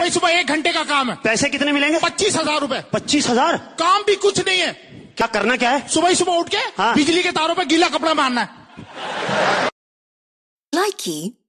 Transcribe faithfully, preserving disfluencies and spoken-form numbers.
सुबह एक घंटे का काम है। पैसे कितने मिलेंगे? पच्चीस हजार रूपए। पच्चीस हजार? काम भी कुछ नहीं है। क्या करना क्या है? सुबह सुबह उठ के हाँ। बिजली के तारों पे गीला कपड़ा बांधना है। Likey